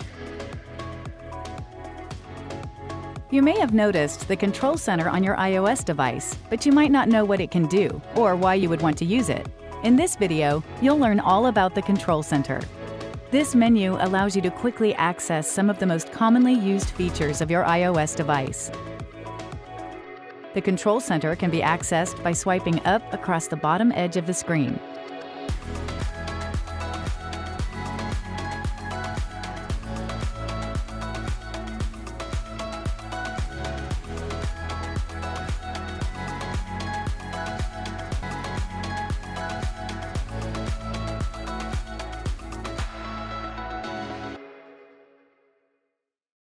You may have noticed the Control Center on your iOS device, but you might not know what it can do or why you would want to use it. In this video, you'll learn all about the Control Center. This menu allows you to quickly access some of the most commonly used features of your iOS device. The Control Center can be accessed by swiping up across the bottom edge of the screen.